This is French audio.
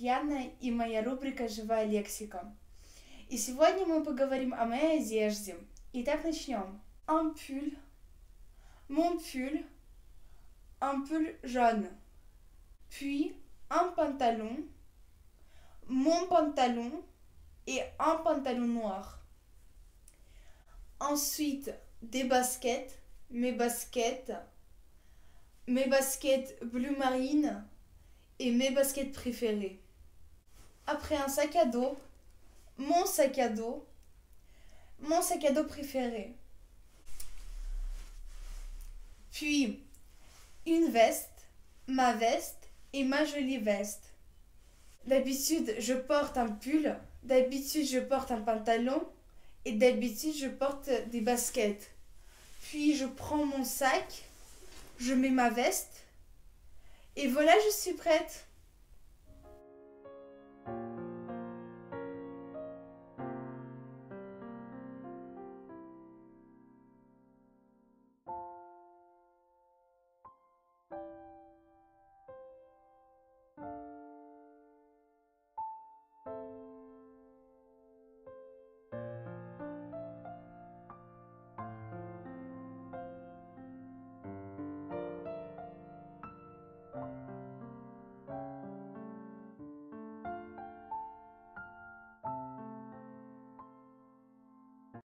Татьяна и моя рубрика «Живая лексика». И сегодня мы поговорим о моей одежде. Итак, начнем. Un pull, mon pull jaune. Puis un pantalon, mon pantalon et un pantalon noir. Ensuite, des baskets, mes baskets bleu marine et mes baskets préférées. Après un sac à dos, mon sac à dos préféré. Puis une veste, ma veste et ma jolie veste. D'habitude, je porte un pull, d'habitude, je porte un pantalon et d'habitude, je porte des baskets. Puis je prends mon sac, je mets ma veste et voilà, je suis prête.